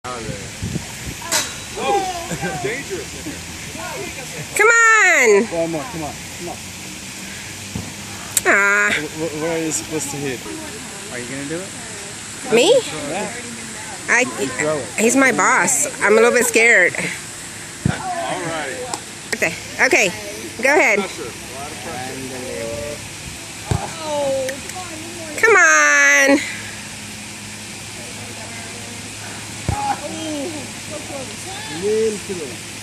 Oh, dangerous. Come on! One more, come on, come on. Ah. Where are you supposed to hit? Are you gonna do it? Me? Yeah. He's my boss. I'm a little bit scared. Alright. Okay, go ahead. Come on. Little